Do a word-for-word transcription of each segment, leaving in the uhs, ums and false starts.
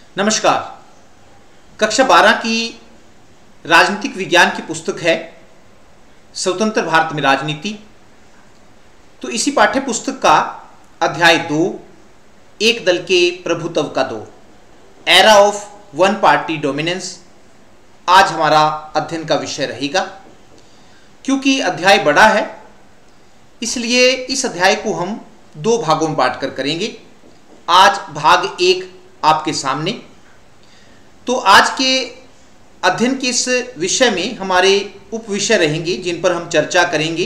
नमस्कार। कक्षा बारह की राजनीतिक विज्ञान की पुस्तक है स्वतंत्र भारत में राजनीति। तो इसी पाठ्य पुस्तक का अध्याय दो, एक दल के प्रभुत्व का दौर, era of one party dominance, आज हमारा अध्ययन का विषय रहेगा। क्योंकि अध्याय बड़ा है इसलिए इस अध्याय को हम दो भागों में बांटकर करेंगे। आज भाग एक आपके सामने। तो आज के अध्ययन के इस विषय में हमारे उप विषय रहेंगे जिन पर हम चर्चा करेंगे।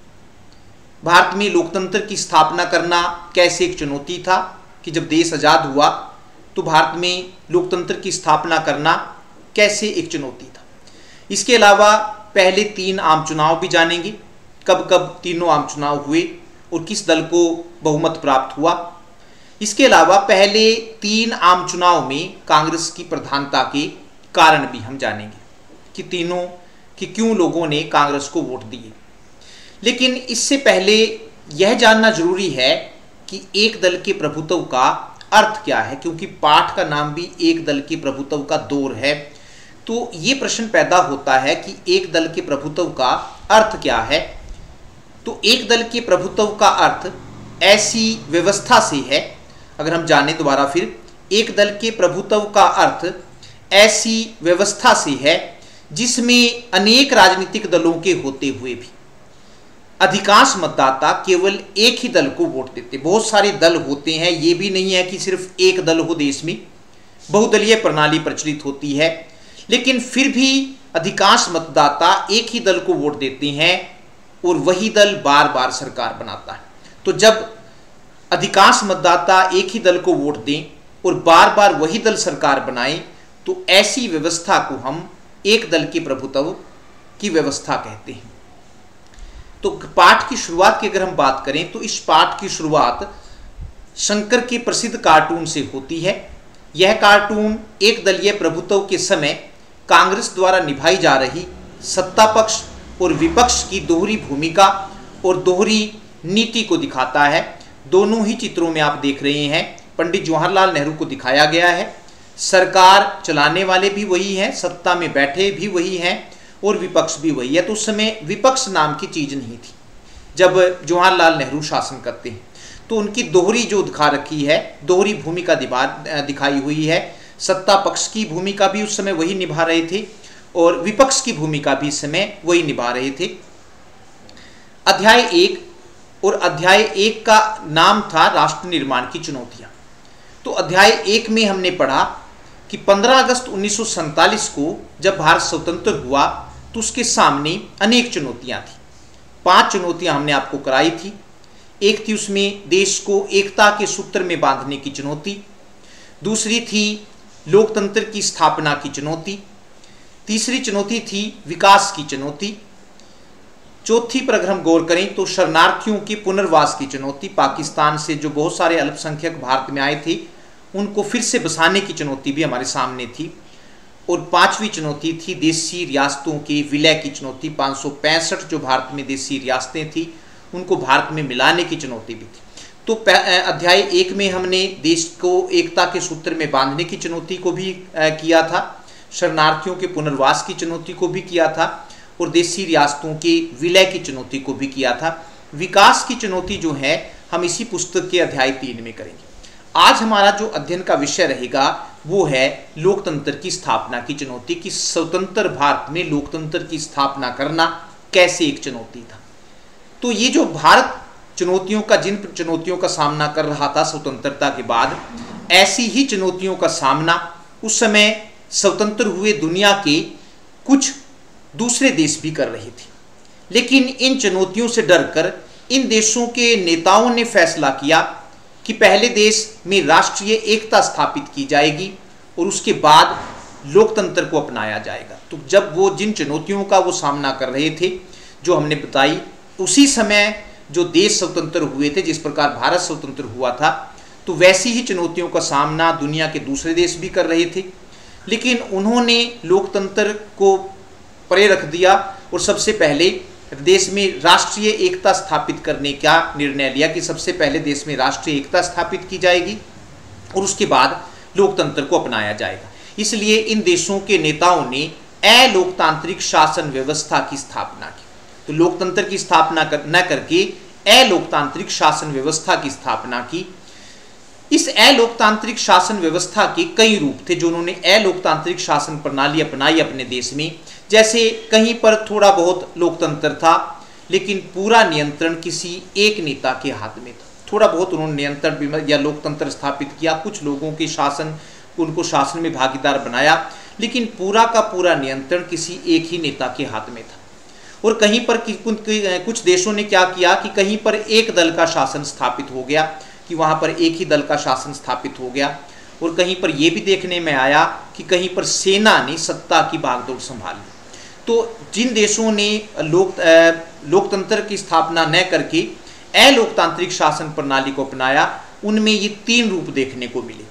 भारत में लोकतंत्र की स्थापना करना कैसे एक चुनौती था कि जब देश आज़ाद हुआ तो भारत में लोकतंत्र की स्थापना करना कैसे एक चुनौती था। इसके अलावा पहले तीन आम चुनाव भी जानेंगे, कब कब तीनों आम चुनाव हुए और किस दल को बहुमत प्राप्त हुआ। इसके अलावा पहले तीन आम चुनाव में कांग्रेस की प्रधानता के कारण भी हम जानेंगे कि तीनों कि क्यों लोगों ने कांग्रेस को वोट दिए। लेकिन इससे पहले यह जानना जरूरी है कि एक दल के प्रभुत्व का अर्थ क्या है, क्योंकि पाठ का नाम भी एक दल के प्रभुत्व का दौर है। तो ये प्रश्न पैदा होता है कि एक दल के प्रभुत्व का अर्थ क्या है। तो एक दल के प्रभुत्व का अर्थ ऐसी व्यवस्था से है, अगर हम जाने दोबारा फिर, एक दल के प्रभुत्व का अर्थ ऐसी व्यवस्था से है जिसमें अनेक राजनीतिक दलों के होते हुए भी अधिकांश मतदाता केवल एक ही दल को वोट देते। बहुत सारे दल होते हैं, ये भी नहीं है कि सिर्फ एक दल हो। देश में बहुदलीय प्रणाली प्रचलित होती है, लेकिन फिर भी अधिकांश मतदाता एक ही दल को वोट देते हैं और वही दल बार बार सरकार बनाता है। तो जब अधिकांश मतदाता एक ही दल को वोट दें और बार बार वही दल सरकार बनाए तो ऐसी व्यवस्था को हम एक दल के प्रभुत्व की व्यवस्था कहते हैं। तो पाठ की शुरुआत की अगर हम बात करें तो इस पाठ की शुरुआत शंकर के प्रसिद्ध कार्टून से होती है। यह कार्टून एक दलीय प्रभुत्व के समय कांग्रेस द्वारा निभाई जा रही सत्ता पक्ष और विपक्ष की दोहरी भूमिका और दोहरी नीति को दिखाता है। दोनों ही चित्रों में आप देख रहे हैं पंडित जवाहरलाल नेहरू को दिखाया गया है। सरकार चलाने वाले भी वही हैं, सत्ता में बैठे भी वही हैं और विपक्ष भी वही है। तो उस समय विपक्ष नाम की चीज नहीं थी जब जवाहरलाल नेहरू शासन करते हैं। तो उनकी दोहरी जो दिखा रखी है, दोहरी भूमिका दिखाई हुई है। सत्ता पक्ष की भूमिका भी उस समय वही निभा रहे थे और विपक्ष की भूमिका भी इस समय वही निभा रहे थे। अध्याय एक और अध्याय एक का नाम था राष्ट्र निर्माण की चुनौतियां। तो अध्याय एक में हमने पढ़ा कि पंद्रह अगस्त उन्नीस सौ सैंतालीस को जब भारत स्वतंत्र हुआ तो उसके सामने अनेक चुनौतियां थी। पांच चुनौतियां हमने आपको कराई थी। एक थी उसमें देश को एकता के सूत्र में बांधने की चुनौती, दूसरी थी लोकतंत्र की स्थापना की चुनौती, तीसरी चुनौती थी विकास की चुनौती, चौथी पर अगर हम गौर करें तो शरणार्थियों की पुनर्वास की चुनौती, पाकिस्तान से जो बहुत सारे अल्पसंख्यक भारत में आए थे उनको फिर से बसाने की चुनौती भी हमारे सामने थी। और पांचवी चुनौती थी देशी रियासतों के विलय की चुनौती। पाँच सौ पैंसठ जो भारत में देशी रियासतें थी उनको भारत में मिलाने की चुनौती भी थी। तो अध्याय एक में हमने देश को एकता के सूत्र में बांधने की चुनौती को भी किया था, शरणार्थियों के पुनर्वास की चुनौती को भी किया था और देशी रियासतों के विलय की चुनौती को भी किया था। विकास की चुनौती जो है हम इसी पुस्तक के अध्याय तीन में करेंगे। आज हमारा जो अध्ययन का विषय रहेगा वो है लोकतंत्र की स्थापना की चुनौती, कि स्वतंत्र भारत में लोकतंत्र की स्थापना करना कैसे एक चुनौती था। तो ये जो भारत चुनौतियों का जिन चुनौतियों का सामना कर रहा था स्वतंत्रता के बाद, ऐसी ही चुनौतियों का सामना उस समय स्वतंत्र हुए दुनिया के कुछ दूसरे देश भी कर रहे थे। लेकिन इन चुनौतियों से डरकर इन देशों के नेताओं ने फैसला किया कि पहले देश में राष्ट्रीय एकता स्थापित की जाएगी और उसके बाद लोकतंत्र को अपनाया जाएगा। तो जब वो जिन चुनौतियों का वो सामना कर रहे थे जो हमने बताई, उसी समय जो देश स्वतंत्र हुए थे, जिस प्रकार भारत स्वतंत्र हुआ था, तो वैसी ही चुनौतियों का सामना दुनिया के दूसरे देश भी कर रहे थे। लेकिन उन्होंने लोकतंत्र को परे रख दिया और सबसे पहले देश में राष्ट्रीय एकता स्थापित करने का निर्णय लिया कि सबसे पहले देश में राष्ट्रीय एकता स्थापित की जाएगी और उसके बाद लोकतंत्र को अपनाया जाएगा। इसलिए इन देशों के नेताओं ने अलोकतांत्रिक शासन व्यवस्था की स्थापना की। तो लोकतंत्र की स्थापना कर, न करके अलोकतांत्रिक शासन व्यवस्था की स्थापना की। इस अलोकतांत्रिक शासन व्यवस्था के कई रूप थे जो उन्होंने अलोकतांत्रिक शासन प्रणाली अपनाई अपने देश में। जैसे कहीं पर थोड़ा बहुत लोकतंत्र था, लेकिन पूरा नियंत्रण किसी एक नेता के हाथ में था। थोड़ा बहुत उन्होंने नियंत्रण या लोकतंत्र स्थापित किया, कुछ लोगों के शासन उनको शासन में भागीदार बनाया, लेकिन पूरा का पूरा नियंत्रण किसी एक ही नेता के हाथ में था। और कहीं पर कुछ देशों ने क्या किया कि कहीं पर एक दल का शासन स्थापित हो गया, कि वहाँ पर एक ही दल का शासन स्थापित हो गया। और कहीं पर यह भी देखने में आया कि कहीं पर सेना ने सत्ता की भागदौड़ संभाली। तो जिन देशों ने लोक लोकतंत्र की स्थापना न करके अलोकतांत्रिक शासन प्रणाली को अपनाया, उनमें ये तीन रूप देखने को मिले।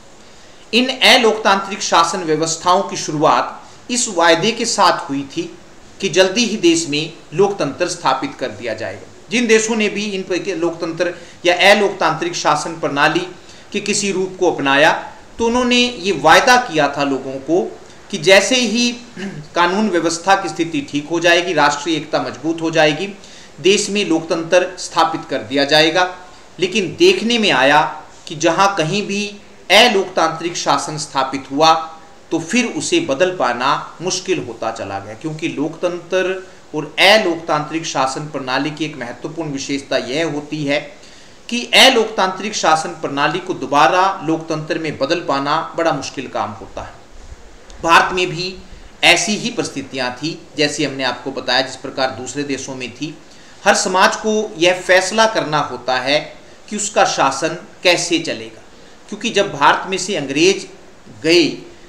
इन अलोकतांत्रिक शासन व्यवस्थाओं की शुरुआत इस वायदे के साथ हुई थी कि जल्दी ही देश में लोकतंत्र स्थापित कर दिया जाएगा। जिन देशों ने भी इन लोकतंत्र या अलोकतांत्रिक शासन प्रणाली के किसी रूप को अपनाया, तो उन्होंने ये वायदा किया था लोगों को कि जैसे ही कानून व्यवस्था की स्थिति ठीक हो जाएगी, राष्ट्रीय एकता मजबूत हो जाएगी, देश में लोकतंत्र स्थापित कर दिया जाएगा। लेकिन देखने में आया कि जहां कहीं भी अलोकतांत्रिक शासन स्थापित हुआ तो फिर उसे बदल पाना मुश्किल होता चला गया, क्योंकि लोकतंत्र और अलोकतांत्रिक शासन प्रणाली की एक महत्वपूर्ण विशेषता यह होती है कि अलोकतांत्रिक शासन प्रणाली को दोबारा लोकतंत्र में बदल पाना बड़ा मुश्किल काम होता है। भारत में भी ऐसी ही परिस्थितियां थी, जैसे हमने आपको बताया, जिस प्रकार दूसरे देशों में थी। हर समाज को यह फैसला करना होता है कि उसका शासन कैसे चलेगा, क्योंकि जब भारत में से अंग्रेज गए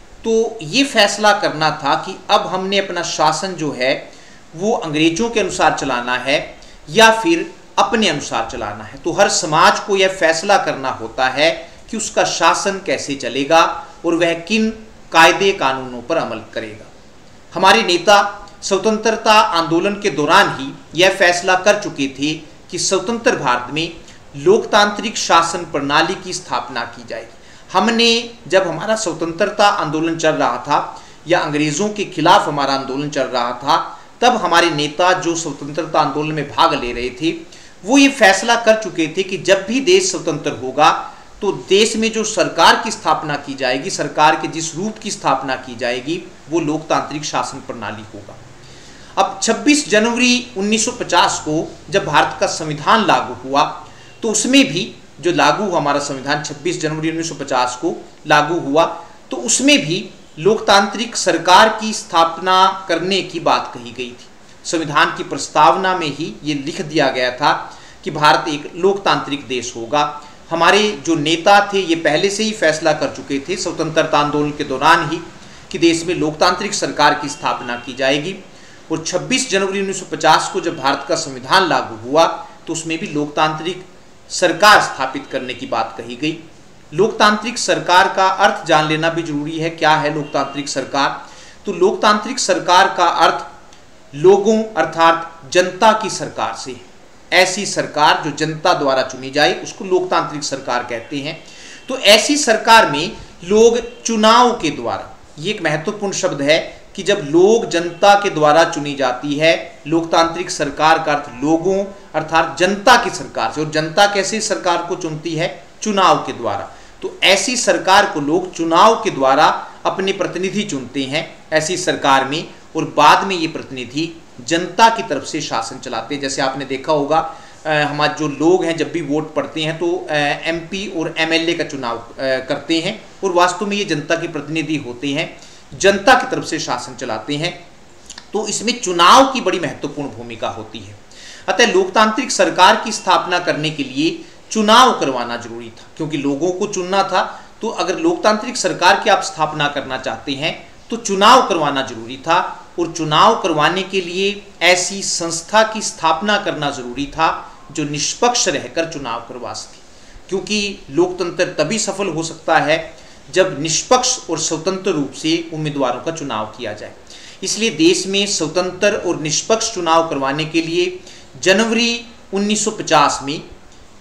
तो ये फैसला करना था कि अब हमने अपना शासन जो है वो अंग्रेजों के अनुसार चलाना है या फिर अपने अनुसार चलाना है। तो हर समाज को यह फैसला करना होता है कि उसका शासन कैसे चलेगा और वह किन कायदे कानूनों पर अमल करेगा। हमारे नेता स्वतंत्रता आंदोलन के दौरान ही यह फैसला कर चुके थे कि स्वतंत्र भारत में लोकतांत्रिक शासन प्रणाली की स्थापना की जाएगी। हमने जब हमारा स्वतंत्रता आंदोलन चल रहा था या अंग्रेजों के खिलाफ हमारा आंदोलन चल रहा था, तब हमारे नेता जो स्वतंत्रता आंदोलन में भाग ले रहे थे वो ये फैसला कर चुके थे कि जब भी देश स्वतंत्र होगा तो देश में जो सरकार की स्थापना की जाएगी, सरकार के जिस रूप की स्थापना की जाएगी, वो लोकतांत्रिक शासन प्रणाली होगा। अब छब्बीस जनवरी उन्नीस सौ पचास को जब भारत का संविधान लागू हुआ, तो उसमें भी जो लागू हुआ हमारा संविधान छब्बीस जनवरी उन्नीस सौ पचास को लागू हुआ, तो उसमें भी लोकतांत्रिक सरकार की स्थापना करने की बात कही गई थी। संविधान की प्रस्तावना में ही ये लिख दिया गया था कि भारत एक लोकतांत्रिक देश होगा। हमारे जो नेता थे ये पहले से ही फैसला कर चुके थे स्वतंत्रता आंदोलन के दौरान ही कि देश में लोकतांत्रिक सरकार की स्थापना की जाएगी। और छब्बीस जनवरी उन्नीस सौ पचास को जब भारत का संविधान लागू हुआ तो उसमें भी लोकतांत्रिक सरकार स्थापित करने की बात कही गई। लोकतांत्रिक सरकार का अर्थ जान लेना भी जरूरी है। क्या है लोकतांत्रिक सरकार? तो लोकतांत्रिक सरकार का अर्थ लोगों अर्थात जनता की सरकार से है। ऐसी सरकार जो जनता द्वारा चुनी जाए उसको लोकतांत्रिक सरकार कहते हैं। तो ऐसी सरकार में लोग चुनाव के द्वारा, ये एक महत्वपूर्ण शब्द है कि जब लोग जनता के द्वारा चुनी जाती है, लोकतांत्रिक सरकार का अर्थ लोगों अर्थात जनता की सरकार से। और जनता कैसे सरकार को चुनती है? चुनाव के द्वारा। तो ऐसी सरकार को लोग चुनाव के द्वारा अपने प्रतिनिधि चुनते हैं ऐसी सरकार में, और बाद में ये प्रतिनिधि जनता की तरफ से शासन चलाते हैं। जैसे आपने देखा होगा हमारे जो लोग हैं जब भी वोट पड़ते हैं तो एमपी और एमएलए का चुनाव करते हैं, और वास्तव में ये जनता के प्रतिनिधि होते हैं, जनता की तरफ से शासन चलाते हैं। तो इसमें चुनाव की बड़ी महत्वपूर्ण भूमिका होती है। अतः लोकतांत्रिक सरकार की स्थापना करने के लिए चुनाव करवाना जरूरी था, क्योंकि लोगों को चुनना था। तो अगर लोकतांत्रिक सरकार की आप स्थापना करना चाहते हैं तो चुनाव करवाना जरूरी था, और चुनाव करवाने के लिए ऐसी संस्था की स्थापना करना जरूरी था जो निष्पक्ष रहकर चुनाव करवा सके। क्योंकि लोकतंत्र तभी सफल हो सकता है जब निष्पक्ष और स्वतंत्र रूप से उम्मीदवारों का चुनाव किया जाए। इसलिए देश में स्वतंत्र और निष्पक्ष चुनाव करवाने के लिए जनवरी उन्नीस सौ पचास में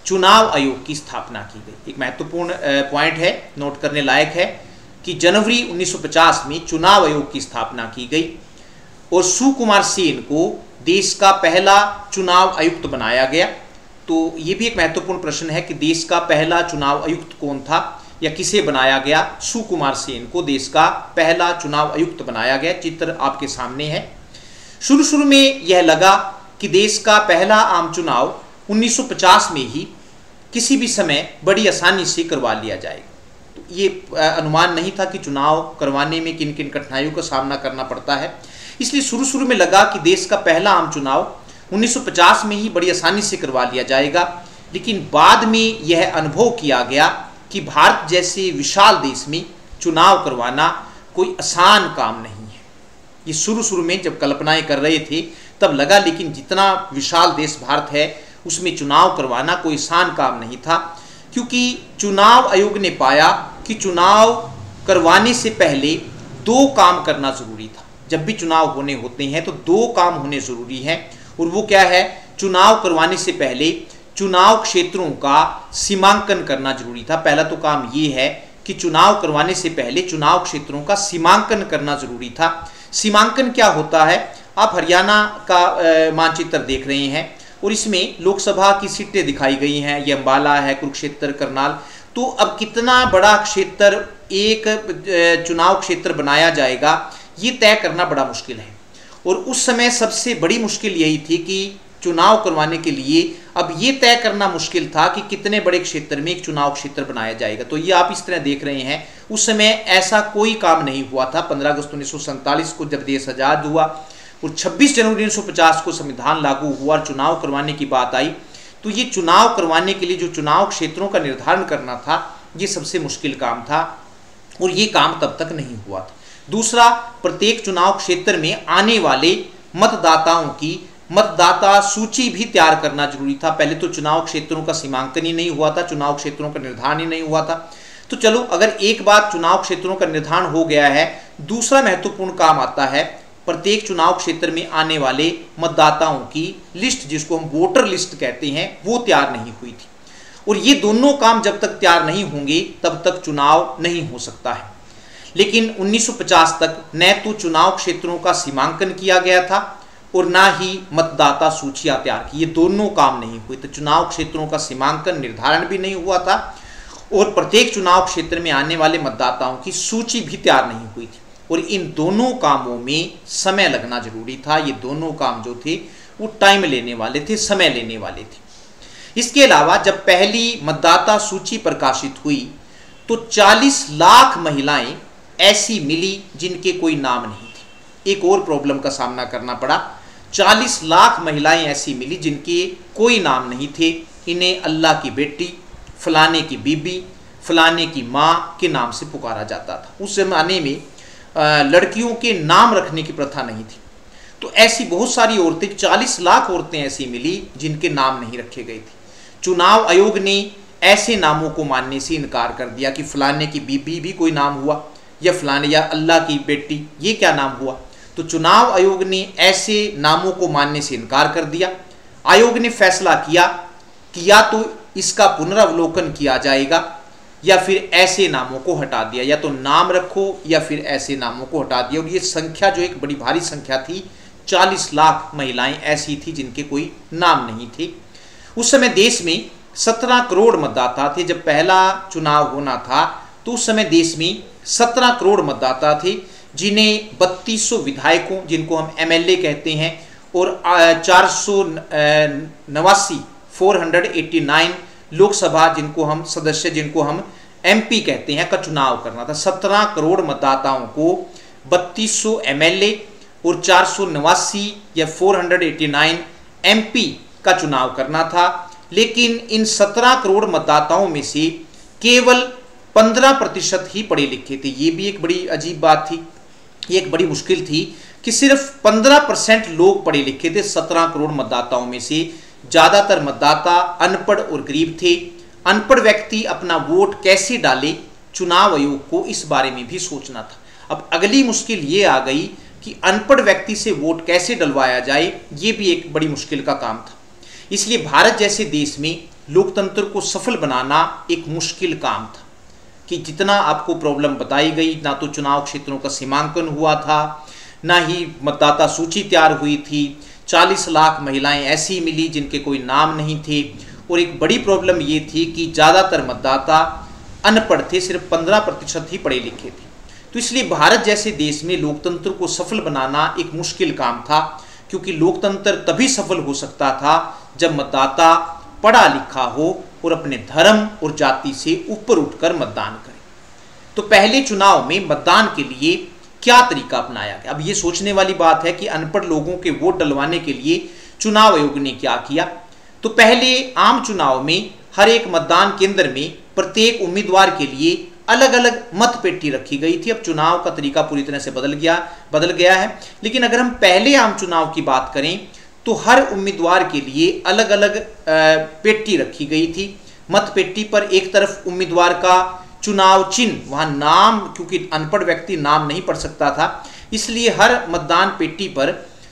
चुनाव आयोग की स्थापना की गई। एक महत्वपूर्ण पॉइंट है, नोट करने लायक है कि जनवरी उन्नीस सौ पचास में चुनाव आयोग की स्थापना की गई और सुकुमार सेन को देश का पहला चुनाव आयुक्त बनाया गया। तो ये भी एक महत्वपूर्ण प्रश्न है कि देश का पहला चुनाव आयुक्त कौन था या किसे बनाया गया। सुकुमार सेन को देश का पहला चुनाव आयुक्त बनाया गया। चित्र आपके सामने है। शुरू शुरू में यह लगा कि देश का पहला आम चुनाव उन्नीस सौ पचास में ही किसी भी समय बड़ी आसानी से करवा लिया जाएगा। तो ये अनुमान नहीं था कि चुनाव करवाने में किन किन कठिनाइयों का सामना करना पड़ता है। इसलिए शुरू शुरू में लगा कि देश का पहला आम चुनाव उन्नीस सौ पचास में ही बड़ी आसानी से करवा लिया जाएगा। लेकिन बाद में यह अनुभव किया गया कि भारत जैसे विशाल देश में चुनाव करवाना कोई आसान काम नहीं है। ये शुरू शुरू में जब कल्पनाएं कर रहे थे तब लगा, लेकिन जितना विशाल देश भारत है उसमें चुनाव करवाना कोई आसान काम नहीं था, क्योंकि चुनाव आयोग ने पाया कि चुनाव करवाने से पहले दो काम करना जरूरी था। जब भी चुनाव होने होते हैं तो दो काम होने जरूरी हैं, और वो क्या है? चुनाव करवाने से पहले चुनाव क्षेत्रों का सीमांकन करना जरूरी था। पहला तो काम ये है कि चुनाव करवाने से पहले चुनाव क्षेत्रों का सीमांकन करना जरूरी था। सीमांकन क्या होता है? आप हरियाणा का मानचित्र देख रहे हैं और इसमें लोकसभा की सीटें दिखाई गई हैं। ये अंबाला है, कुरुक्षेत्र, करनाल। तो अब कितना बड़ा क्षेत्र एक चुनाव क्षेत्र बनाया जाएगा ये तय करना बड़ा मुश्किल है। और उस समय सबसे बड़ी मुश्किल यही थी कि चुनाव करवाने के लिए अब ये तय करना मुश्किल था कि कितने बड़े क्षेत्र में एक चुनाव क्षेत्र बनाया जाएगा। तो ये आप इस तरह देख रहे हैं, उस समय ऐसा कोई काम नहीं हुआ था। पंद्रह अगस्त उन्नीस सौ सैंतालीस को जब देश आज़ाद हुआ और छब्बीस जनवरी उन्नीस सौ पचास को संविधान लागू हुआ और चुनाव करवाने की बात आई, तो ये चुनाव करवाने के लिए जो चुनाव क्षेत्रों का निर्धारण करना था ये सबसे मुश्किल काम था, और ये काम तब तक नहीं हुआ था। दूसरा, प्रत्येक चुनाव क्षेत्र में आने वाले मतदाताओं की मतदाता सूची भी तैयार करना जरूरी था। पहले तो चुनाव क्षेत्रों का सीमांकन ही नहीं हुआ था, चुनाव क्षेत्रों का निर्धारण ही नहीं हुआ था। तो चलो, अगर एक बार चुनाव क्षेत्रों का निर्धारण हो गया है, दूसरा महत्वपूर्ण काम आता है प्रत्येक चुनाव क्षेत्र में आने वाले मतदाताओं की लिस्ट, जिसको हम वोटर लिस्ट कहते हैं, वो तैयार नहीं हुई थी। और ये दोनों काम जब तक तैयार नहीं होंगे तब तक चुनाव नहीं हो सकता है। लेकिन उन्नीस सौ पचास तक न तो चुनाव क्षेत्रों का सीमांकन किया गया था और ना ही मतदाता सूचियां तैयार की। ये दोनों काम नहीं हुए। तो चुनाव क्षेत्रों का सीमांकन निर्धारण भी नहीं हुआ था और प्रत्येक चुनाव क्षेत्र में आने वाले मतदाताओं की सूची भी तैयार नहीं हुई थी। और इन दोनों कामों में समय लगना जरूरी था। ये दोनों काम जो थे वो टाइम लेने वाले थे, समय लेने वाले थे। इसके अलावा जब पहली मतदाता सूची प्रकाशित हुई तो चालीस लाख महिलाएं ऐसी मिली जिनके कोई नाम नहीं थे। एक और प्रॉब्लम का सामना करना पड़ा। चालीस लाख महिलाएं ऐसी मिली जिनके कोई नाम नहीं थे। इन्हें अल्लाह की बेटी, फलाने की बीबी, फलाने की माँ के नाम से पुकारा जाता था। उस जमाने में आ, लड़कियों के नाम रखने की प्रथा नहीं थी। तो ऐसी बहुत सारी औरतें, चालीस लाख औरतें ऐसी मिली जिनके नाम नहीं रखे गए थे। चुनाव आयोग ने ऐसे नामों को मानने से इनकार कर दिया कि फलाने की बीबी भी कोई नाम हुआ, या फलाने या अल्लाह की बेटी ये क्या नाम हुआ। तो चुनाव आयोग ने ऐसे नामों को मानने से इनकार कर दिया। आयोग ने फैसला किया कि या तो इसका पुनरावलोकन किया जाएगा या फिर ऐसे नामों को हटा दिया, या तो नाम रखो या फिर ऐसे नामों को हटा दिया। और ये संख्या जो एक बड़ी भारी संख्या थी, चालीस लाख महिलाएं ऐसी थी जिनके कोई नाम नहीं थे। उस समय देश में सत्रह करोड़ मतदाता थे। जब पहला चुनाव होना था तो उस समय देश में सत्रह करोड़ मतदाता थे, जिन्हें बत्तीस सौ विधायकों, जिनको हम एम एल ए कहते हैं, और चार सौ नवासी four hundred eighty nine Lok Sabha, जिनको हम सदस्य, जिनको हम एम पी कहते हैं, का चुनाव करना था। सत्रह करोड़ मतदाताओं को बत्तीस सौ एम एल ए और चार सौ नवासी या four hundred eighty nine M P का चुनाव करना था। लेकिन इन सत्रह करोड़ मतदाताओं में से केवल पंद्रह प्रतिशत ही पढ़े लिखे थे। ये भी एक बड़ी अजीब बात थी, ये एक बड़ी मुश्किल थी कि सिर्फ पंद्रह परसेंट लोग पढ़े लिखे थे। सत्रह करोड़ मतदाताओं में से ज़्यादातर मतदाता अनपढ़ और गरीब थे। अनपढ़ व्यक्ति अपना वोट कैसे डाले, चुनाव आयोग को इस बारे में भी सोचना था। अब अगली मुश्किल ये आ गई कि अनपढ़ व्यक्ति से वोट कैसे डलवाया जाए, ये भी एक बड़ी मुश्किल का काम था। इसलिए भारत जैसे देश में लोकतंत्र को सफल बनाना एक मुश्किल काम था कि जितना आपको प्रॉब्लम बताई गई, ना तो चुनाव क्षेत्रों का सीमांकन हुआ था, ना ही मतदाता सूची तैयार हुई थी, चालीस लाख महिलाएं ऐसी मिली जिनके कोई नाम नहीं थे, और एक बड़ी प्रॉब्लम ये थी कि ज़्यादातर मतदाता अनपढ़ थे, सिर्फ पंद्रह प्रतिशत ही पढ़े लिखे थे। तो इसलिए भारत जैसे देश में लोकतंत्र को सफल बनाना एक मुश्किल काम था, क्योंकि लोकतंत्र तभी सफल हो सकता था जब मतदाता पढ़ा लिखा हो और अपने धर्म और जाति से ऊपर उठकर मतदान करे। तो पहले चुनाव में मतदान के लिए क्या तरीका अपनाया गया? अब ये सोचने वाली बात है कि अनपढ़ लोगों के वोट डलवाने के लिए चुनाव आयोग ने क्या किया। तो पहले आम चुनाव में हर एक मतदान केंद्र में प्रत्येक उम्मीदवार के लिए अलग अलग मत पेटी रखी गई थी। अब चुनाव का तरीका पूरी तरह से बदल गया बदल गया है, लेकिन अगर हम पहले आम चुनाव की बात करें तो हर उम्मीदवार के लिए अलग अलग पेटी रखी गई थी। मत पेटी पर एक तरफ उम्मीदवार का चुनाव चिन्ह, वहां नाम, क्योंकि अनपढ़ व्यक्ति नाम नहीं पढ़ सकता था, इसलिए हर मतदान पेटी पर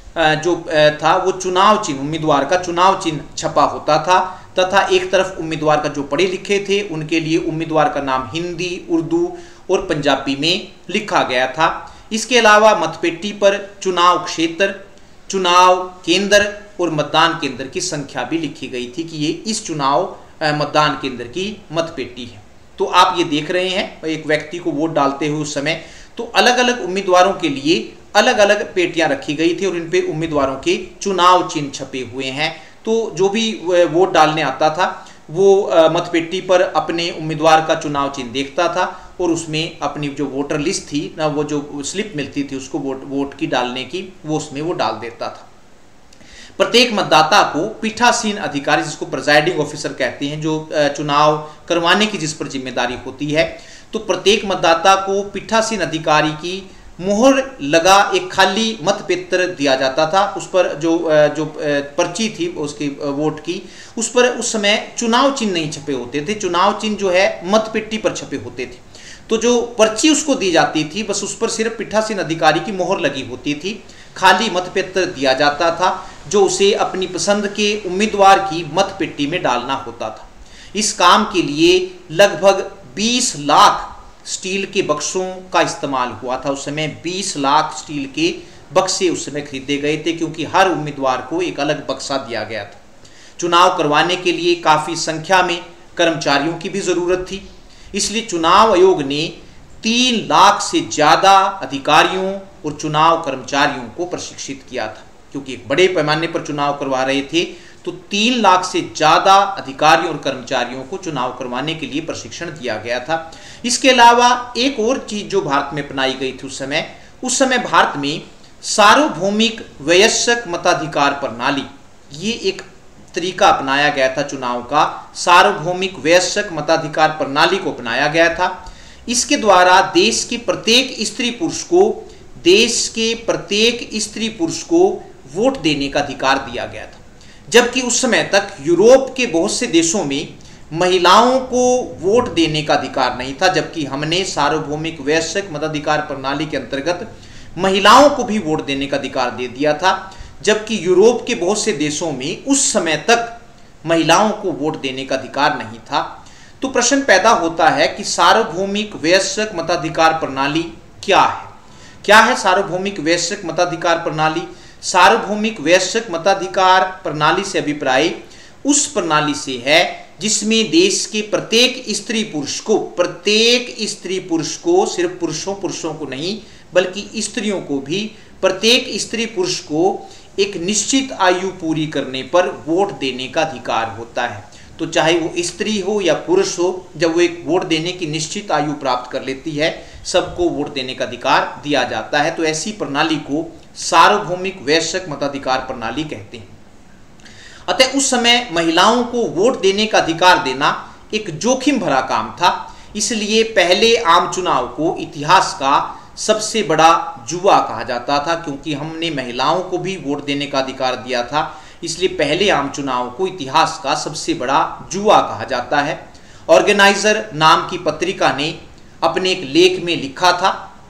जो था वो चुनाव चिन्ह, उम्मीदवार का चुनाव चिन्ह छपा होता था, तथा एक तरफ उम्मीदवार का जो पढ़े लिखे थे उनके लिए उम्मीदवार का नाम हिंदी, उर्दू और पंजाबी में लिखा गया था। इसके अलावा मतपेटी पर चुनाव क्षेत्र, चुनाव केंद्र और मतदान केंद्र की संख्या भी लिखी गई थी कि ये इस चुनाव मतदान केंद्र की मतपेटी है। तो आप ये देख रहे हैं एक व्यक्ति को वोट डालते हुए उस समय तो अलग अलग उम्मीदवारों के लिए अलग अलग पेटियां रखी गई थी और इन पे उम्मीदवारों के चुनाव चिन्ह छपे हुए हैं। तो जो भी वोट डालने आता था वो मतपेटी पर अपने उम्मीदवार का चुनाव चिन्ह देखता था और उसमें अपनी जो वोटर लिस्ट थी ना, वो जो स्लिप मिलती थी उसको वोट वोट की डालने की, वो उसमें वो डाल देता था। प्रत्येक मतदाता को पीठासीन अधिकारी, जिसको प्रिजाइडिंग ऑफिसर कहते हैं, जो चुनाव करवाने की जिस पर जिम्मेदारी होती है, तो प्रत्येक मतदाता को पीठासीन अधिकारी की मोहर लगा एक खाली मतपत्र दिया जाता था। उस पर जो जो पर्ची थी उसकी वोट की, उस पर उस समय चुनाव चिन्ह नहीं छपे होते थे। चुनाव चिन्ह जो है मतपेटी पर छपे होते थे। तो जो पर्ची उसको दी जाती थी बस उस पर सिर्फ पीठासीन अधिकारी की मोहर लगी होती थी, खाली मतपत्र दिया जाता था जो उसे अपनी पसंद के उम्मीदवार की मतपेटी में डालना होता था। इस काम के लिए लगभग बीस लाख स्टील के बक्सों का इस्तेमाल हुआ था। उस समय बीस लाख स्टील के बक्से उस समय खरीदे गए थे, क्योंकि हर उम्मीदवार को एक अलग बक्सा दिया गया था। चुनाव करवाने के लिए काफ़ी संख्या में कर्मचारियों की भी ज़रूरत थी, इसलिए चुनाव आयोग ने तीन लाख से ज़्यादा अधिकारियों और चुनाव कर्मचारियों को प्रशिक्षित किया था। क्योंकि एक बड़े पैमाने पर चुनाव करवा रहे थे तो तीन लाख से ज़्यादा अधिकारियों और कर्मचारियों को चुनाव करवाने के लिए प्रशिक्षण दिया गया था। इसके अलावा एक और चीज़ जो भारत में अपनाई गई थी उस समय उस समय भारत में सार्वभौमिक वयस्क मताधिकार प्रणाली, ये एक तरीका अपनाया गया था चुनाव का। सार्वभौमिक वयस्क मताधिकार प्रणाली को अपनाया गया था। इसके द्वारा देश के प्रत्येक स्त्री पुरुष को देश के प्रत्येक स्त्री पुरुष को वोट देने का अधिकार दिया गया था, जबकि उस समय तक यूरोप के बहुत से देशों में महिलाओं को वोट देने का अधिकार नहीं था, जबकि हमने सार्वभौमिक वयस्क मताधिकार प्रणाली के अंतर्गत महिलाओं को भी वोट देने का अधिकार दे दिया था, जबकि यूरोप के बहुत से देशों में उस समय तक महिलाओं को वोट देने का अधिकार नहीं था। तो प्रश्न पैदा होता है कि सार्वभौमिक वयस्क मताधिकार प्रणाली क्या है? क्या है सार्वभौमिक वयस्क मताधिकार प्रणाली? सार्वभौमिक वयस्क मताधिकार प्रणाली से अभिप्राय उस प्रणाली से है जिसमें देश के प्रत्येक स्त्री पुरुष को प्रत्येक स्त्री पुरुष को सिर्फ पुरुषों पुरुषों को नहीं बल्कि स्त्रियों को भी प्रत्येक स्त्री पुरुष को एक निश्चित आयु पूरी करने पर वोट देने का अधिकार होता है। तो चाहे वो स्त्री हो या पुरुष हो, जब वो एक वोट देने की निश्चित आयु प्राप्त कर लेती है सबको वोट देने का अधिकार दिया जाता है। तो ऐसी प्रणाली को सार्वभौमिक वयस्क मताधिकार प्रणाली कहते हैं। अतः उस समय महिलाओं को वोट देने का अधिकार देना एक जोखिम भरा काम था, इसलिए पहले आम चुनाव को इतिहास का सबसे बड़ा जुआ कहा जाता था, क्योंकि हमने महिलाओं को भी वोट देने का अधिकार दिया था, इसलिए पहले आम चुनाव को इतिहास का सबसे बड़ा जुआ कहा जाता है। ऑर्गेनाइजर नाम की पत्रिका ने अपने एक लेख में लिखा था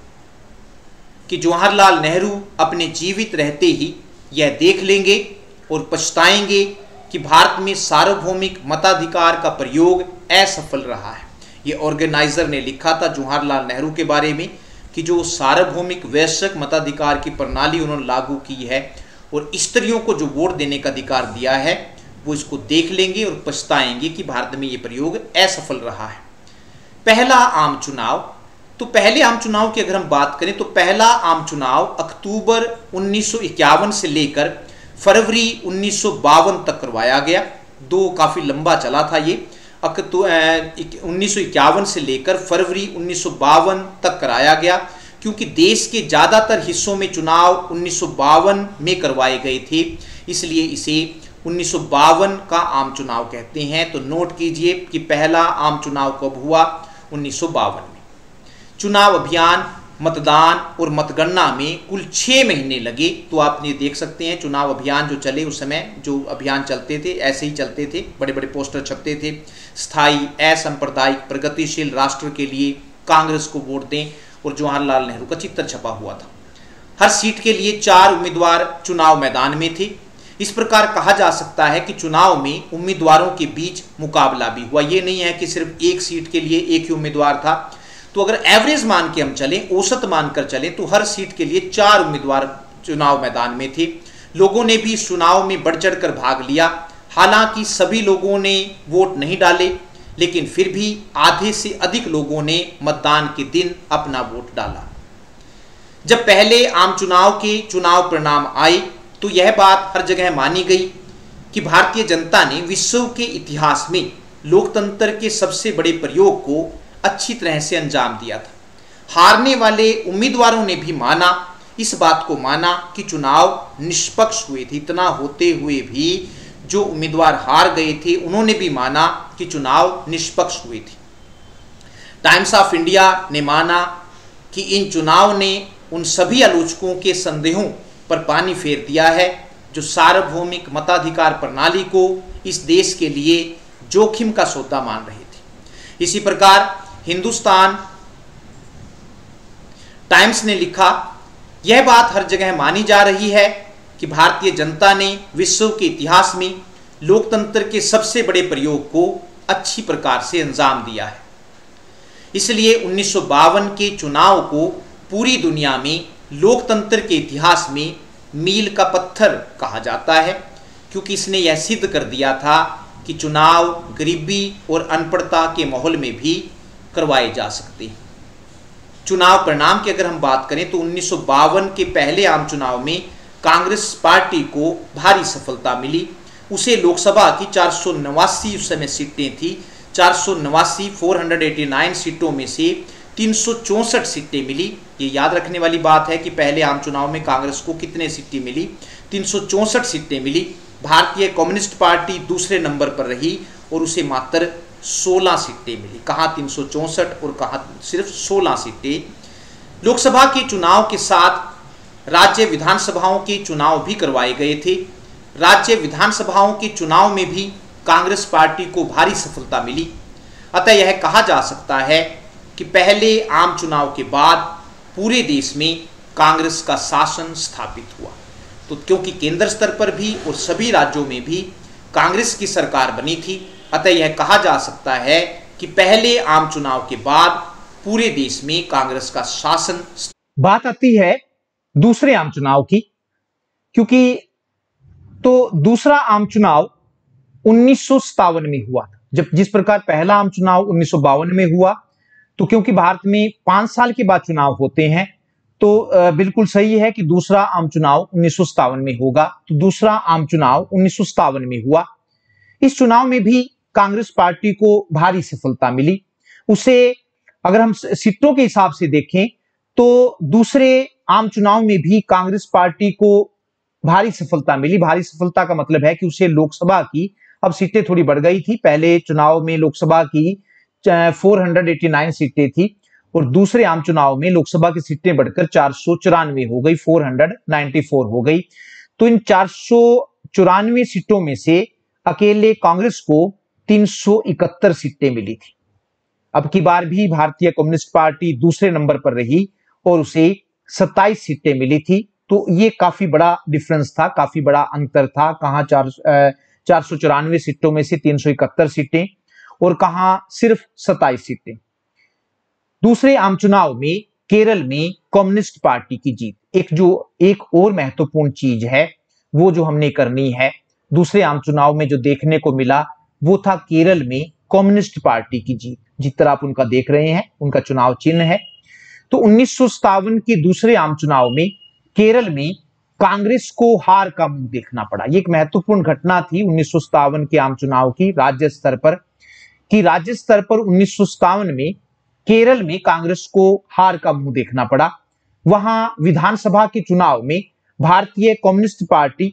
कि जवाहरलाल नेहरू अपने जीवित रहते ही यह देख लेंगे और पछताएंगे कि भारत में सार्वभौमिक मताधिकार का प्रयोग असफल रहा है। ये ऑर्गेनाइजर ने लिखा था जवाहरलाल नेहरू के बारे में कि जो सार्वभौमिक वैश्विक मताधिकार की प्रणाली उन्होंने लागू की है और स्त्रियों को जो वोट देने का अधिकार दिया है, वो इसको देख लेंगे और पछताएंगे कि भारत में ये प्रयोग असफल रहा है। पहला आम चुनाव, तो पहले आम चुनाव की अगर हम बात करें तो पहला आम चुनाव अक्टूबर उन्नीस सौ इक्यावन से लेकर फरवरी उन्नीस सौ बावन तक करवाया गया। दो काफ़ी लंबा चला था ये, उन्नीस सौ इक्यावन से लेकर फरवरी उन्नीस सौ बावन तक कराया गया, क्योंकि देश के ज़्यादातर हिस्सों में चुनाव उन्नीस सौ बावन में करवाए गए थे, इसलिए इसे उन्नीस सौ बावन का आम चुनाव कहते हैं। तो नोट कीजिए कि पहला आम चुनाव कब हुआ, उन्नीस सौ बावन में। चुनाव अभियान, मतदान और मतगणना में कुल छः महीने लगे। तो आप ये देख सकते हैं चुनाव अभियान जो चले उस समय, जो अभियान चलते थे ऐसे ही चलते थे, बड़े बड़े पोस्टर छपते थे, स्थायी असंप्रदायिक प्रगतिशील राष्ट्र के लिए कांग्रेस को वोट दें, और जवाहरलाल नेहरू का चित्र छपा हुआ था। हर सीट के लिए चार उम्मीदवार चुनाव मैदान में थे। इस प्रकार कहा जा सकता है कि चुनाव में उम्मीदवारों के बीच मुकाबला भी हुआ। ये नहीं है कि सिर्फ एक सीट के लिए एक ही उम्मीदवार था। तो अगर एवरेज मान के हम चलें, औसत मानकर चलें, तो हर सीट के लिए चार उम्मीदवार चुनाव मैदान में थे। लोगों ने भी इस चुनाव में बढ़ चढ़ कर भाग लिया। हालांकि सभी लोगों ने वोट नहीं डाले, लेकिन फिर भी आधे से अधिक लोगों ने मतदान के दिन अपना वोट डाला। जब पहले आम चुनाव के चुनाव परिणाम आए तो यह बात हर जगह मानी गई कि भारतीय जनता ने विश्व के इतिहास में लोकतंत्र के सबसे बड़े प्रयोग को अच्छी तरह से अंजाम दिया था। हारने वाले उम्मीदवारों ने भी माना, इस बात को माना कि चुनाव निष्पक्ष हुए थे। इतना होते हुए भी जो उम्मीदवार हार गए थे उन्होंने भी माना कि चुनाव निष्पक्ष हुए थे। टाइम्स ऑफ इंडिया ने माना कि इन चुनाव ने उन सभी आलोचकों के संदेहों पर पानी फेर दिया है जो सार्वभौमिक मताधिकार प्रणाली को इस देश के लिए जोखिम का सौदा मान रहे थे। इसी प्रकार हिंदुस्तान टाइम्स ने लिखा, यह बात हर जगह मानी जा रही है कि भारतीय जनता ने विश्व के इतिहास में लोकतंत्र के सबसे बड़े प्रयोग को अच्छी प्रकार से अंजाम दिया है। इसलिए उन्नीस सौ बावन के चुनाव को पूरी दुनिया में लोकतंत्र के इतिहास में मील का पत्थर कहा जाता है, क्योंकि इसने यह सिद्ध कर दिया था कि चुनाव गरीबी और अनपढ़ता के माहौल में भी करवाए जा सकते हैं। चुनाव परिणाम की अगर हम बात करें तो उन्नीस सौ बावन के पहले आम चुनाव में कांग्रेस पार्टी को भारी सफलता मिली। उसे लोकसभा की चार सौ नवासी उस समय सीटें थी, चार सौ नवासी फोर हंड्रेड एटी नाइन सीटों में से तीन सौ चौंसठ सीटें मिली। ये याद रखने वाली बात है कि पहले आम चुनाव में कांग्रेस को कितने सीटें मिली, तीन सौ चौंसठ सीटें मिली। भारतीय कम्युनिस्ट पार्टी दूसरे नंबर पर रही और उसे मात्र सोलह सीटें मिली। कहाँ तीन सौ चौंसठ और कहाँ सिर्फ सोलह सीटें। लोकसभा के चुनाव के साथ राज्य विधानसभाओं के चुनाव भी करवाए गए थे। राज्य विधानसभाओं के चुनाव में भी कांग्रेस पार्टी को भारी सफलता मिली। अतः यह कहा जा सकता है कि पहले आम चुनाव के बाद पूरे देश में कांग्रेस का शासन स्थापित हुआ। तो क्योंकि केंद्र स्तर पर भी और सभी राज्यों में भी कांग्रेस की सरकार बनी थी, अतः यह कहा जा सकता है कि पहले आम चुनाव के बाद पूरे देश में कांग्रेस का शासन। बात आती है दूसरे आम चुनाव की, क्योंकि तो दूसरा आम चुनाव उन्नीस सौ सत्तावन में हुआ, जब जिस प्रकार पहला आम चुनाव उन्नीस सौ बावन में हुआ। तो क्योंकि भारत में पांच साल के बाद चुनाव होते हैं, तो बिल्कुल सही है कि दूसरा आम चुनाव उन्नीस सौ सत्तावन में होगा। तो दूसरा आम चुनाव उन्नीस सौ सत्तावन में हुआ। इस चुनाव में भी कांग्रेस पार्टी को भारी सफलता मिली। उसे अगर हम सीटों के हिसाब से देखें तो दूसरे आम चुनाव में भी कांग्रेस पार्टी को भारी सफलता मिली। भारी सफलता का मतलब है कि उसे लोकसभा की अब सीटें थोड़ी बढ़ गई थी। पहले चुनाव में लोकसभा की चार सौ नवासी सीटें थी और दूसरे आम चुनाव में लोकसभा की सीटें बढ़कर चार सौ चौरानवे हो गई, चार सौ चौरानवे हो गई। तो इन चार सौ चौरानवे सीटों में से अकेले कांग्रेस को तीन सौ इकहत्तर सीटें मिली थी। अब की बार भी भारतीय कम्युनिस्ट पार्टी दूसरे नंबर पर रही और उसे सत्ताईस सीटें मिली थी। तो ये काफी बड़ा डिफरेंस था, काफी बड़ा अंतर था। कहां चार चार सौ चौरानवे सीटों में से तीन सौ इकहत्तर सीटें, और कहां सिर्फ सत्ताईस सीटें। दूसरे आम चुनाव में केरल में कम्युनिस्ट पार्टी की जीत। एक जो एक और महत्वपूर्ण चीज है वो जो हमने करनी है, दूसरे आम चुनाव में जो देखने को मिला वो था केरल में कम्युनिस्ट पार्टी की जीत। जिस तरह आप उनका देख रहे हैं, उनका चुनाव चिन्ह है। तो उन्नीस सौ सत्तावन के दूसरे आम चुनाव में केरल में कांग्रेस को हार का मुंह देखना पड़ा। ये एक महत्वपूर्ण घटना थी उन्नीस सौ सत्तावन के आम चुनाव की राज्य स्तर पर, कि राज्य स्तर पर उन्नीस सौ सत्तावन में केरल में कांग्रेस को हार का मुंह देखना पड़ा। वहां विधानसभा के चुनाव में भारतीय कम्युनिस्ट पार्टी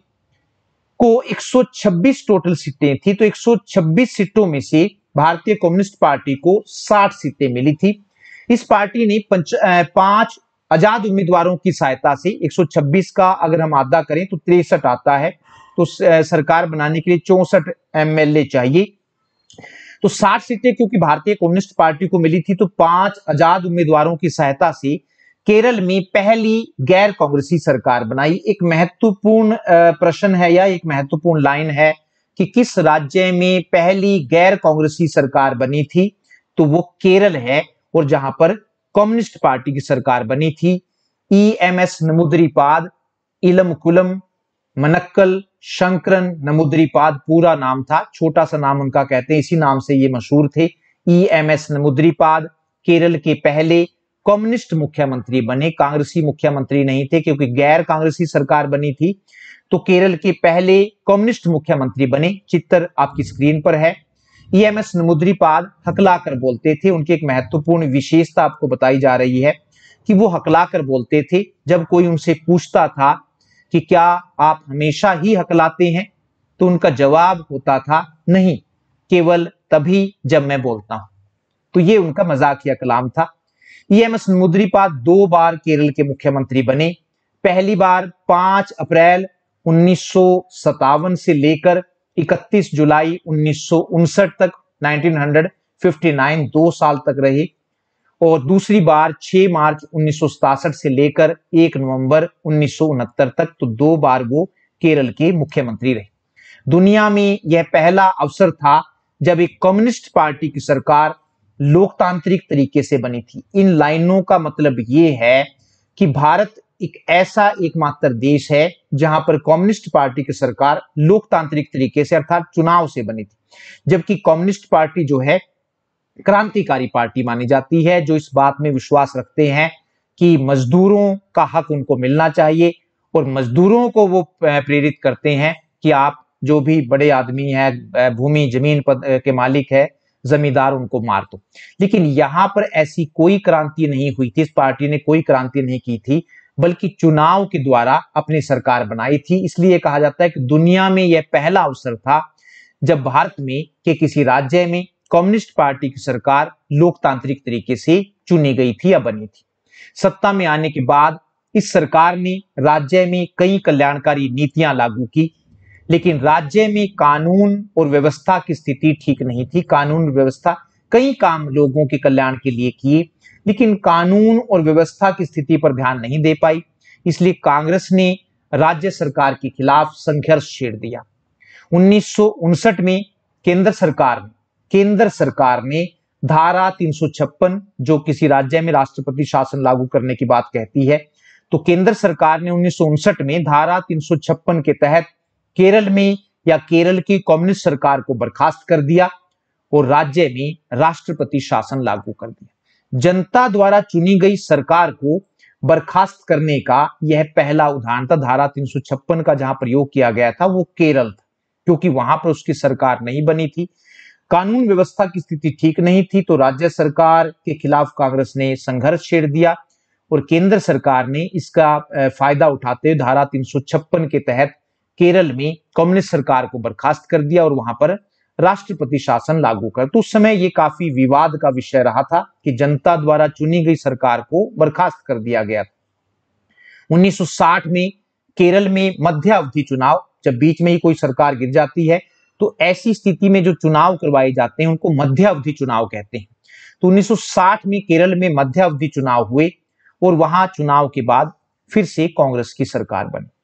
को एक सौ छब्बीस टोटल सीटें थी, तो एक सौ छब्बीस सीटों में से भारतीय कम्युनिस्ट पार्टी को साठ सीटें मिली थी। इस पार्टी ने पंच, पांच आजाद उम्मीदवारों की सहायता से एक सौ छब्बीस का अगर हम आधा करें तो तिरसठ आता है, तो सरकार बनाने के लिए चौसठ एमएलए चाहिए। तो साठ सीटें क्योंकि भारतीय कम्युनिस्ट पार्टी को मिली थी, तो पांच आजाद उम्मीदवारों की सहायता से केरल में पहली गैर कांग्रेसी सरकार बनाई। एक महत्वपूर्ण प्रश्न है या एक महत्वपूर्ण लाइन है कि किस राज्य में पहली गैर कांग्रेसी सरकार बनी थी, तो वो केरल है, और जहां पर कम्युनिस्ट पार्टी की सरकार बनी थी। E M S Namboodiripad, Elamkulam Manakkal Sankaran Namboodiripad पूरा नाम था, छोटा सा नाम उनका कहते हैं, इसी नाम से ये मशहूर थे। E M S Namboodiripad Kerala के पहले कम्युनिस्ट मुख्यमंत्री बने, कांग्रेसी मुख्यमंत्री नहीं थे, क्योंकि गैर कांग्रेसी सरकार बनी थी। तो केरल के पहले कम्युनिस्ट मुख्यमंत्री बने। चित्र आपकी स्क्रीन पर है। ई एम एस नमुद्रीपाद हकलाकर बोलते थे। उनकी एक महत्वपूर्ण विशेषता आपको बताई जा रही है कि वो हकलाकर बोलते थे। जब कोई उनसे पूछता था कि क्या आप हमेशा ही हकलाते हैं, तो उनका जवाब होता था नहीं, केवल तभी जब मैं बोलता हूं। तो ये उनका मजाकिया कलाम था। ई एम एस नमुद्रीपाद दो बार केरल के मुख्यमंत्री बने। पहली बार पांच अप्रैल उन्नीस सौ सत्तावन से लेकर इकतीस जुलाई उन्नीस सौ उनसठ तक, उन्नीस सौ उनसठ, दो साल तक रहे। और दूसरी बार छह मार्च उन्नीस सौ सतासठ से लेकर एक नवंबर उन्नीस सौ उनहत्तर तक, तो दो बार वो केरल के मुख्यमंत्री रहे। दुनिया में यह पहला अवसर था जब एक कम्युनिस्ट पार्टी की सरकार लोकतांत्रिक तरीके से बनी थी। इन लाइनों का मतलब ये है कि भारत एक ऐसा एकमात्र देश है जहां पर कम्युनिस्ट पार्टी की सरकार लोकतांत्रिक तरीके से अर्थात चुनाव से बनी थी, जबकि कम्युनिस्ट पार्टी जो है क्रांतिकारी पार्टी मानी जाती है, जो इस बात में विश्वास रखते हैं कि मजदूरों का हक उनको मिलना चाहिए, और मजदूरों को वो प्रेरित करते हैं कि आप जो भी बड़े आदमी हैं, भूमि जमीन के मालिक है, जमींदार, उनको मार दो। लेकिन यहां पर ऐसी कोई क्रांति नहीं हुई थी, इस पार्टी ने कोई क्रांति नहीं की थी, बल्कि चुनाव के द्वारा अपनी सरकार बनाई थी। इसलिए कहा जाता है कि दुनिया में यह पहला अवसर था जब भारत में के किसी राज्य में कम्युनिस्ट पार्टी की सरकार लोकतांत्रिक तरीके से चुनी गई थी या बनी थी। सत्ता में आने के बाद इस सरकार ने राज्य में कई कल्याणकारी नीतियां लागू की, लेकिन राज्य में कानून और व्यवस्था की स्थिति ठीक नहीं थी। कानून व्यवस्था, कई काम लोगों के कल्याण के लिए किए, लेकिन कानून और व्यवस्था की स्थिति पर ध्यान नहीं दे पाई। इसलिए कांग्रेस ने राज्य सरकार के खिलाफ संघर्ष छेड़ दिया। उन्नीस सौ उनसठ में केंद्र सरकार ने केंद्र सरकार ने धारा तीन सौ छप्पन, जो किसी राज्य में राष्ट्रपति शासन लागू करने की बात कहती है, तो केंद्र सरकार ने उन्नीस सौ उनसठ में धारा तीन सौ छप्पन के तहत केरल में या केरल की कम्युनिस्ट सरकार को बर्खास्त कर दिया और राज्य में राष्ट्रपति शासन लागू कर दिया। जनता द्वारा चुनी गई सरकार को बर्खास्त करने का यह पहला उदाहरण था। धारा तीन सौ छप्पन का जहां प्रयोग किया गया था वो केरल था, क्योंकि वहां पर उसकी सरकार नहीं बनी थी, कानून व्यवस्था की स्थिति ठीक नहीं थी, तो राज्य सरकार के खिलाफ कांग्रेस ने संघर्ष छेड़ दिया और केंद्र सरकार ने इसका फायदा उठाते हुए धारा तीन सौ छप्पन के तहत केरल में कम्युनिस्ट सरकार को बर्खास्त कर दिया और वहां पर राष्ट्रपति शासन लागू कर। तो उस समय ये काफी विवाद का विषय रहा था कि जनता द्वारा चुनी गई सरकार को बर्खास्त कर दिया गया था। उन्नीस सौ साठ में केरल में मध्य अवधि चुनाव, जब बीच में ही कोई सरकार गिर जाती है तो ऐसी स्थिति में जो चुनाव करवाए जाते हैं उनको मध्य अवधि चुनाव कहते हैं। तो उन्नीस सौ साठ में केरल में मध्य अवधि चुनाव हुए और वहां चुनाव के बाद फिर से कांग्रेस की सरकार बनी।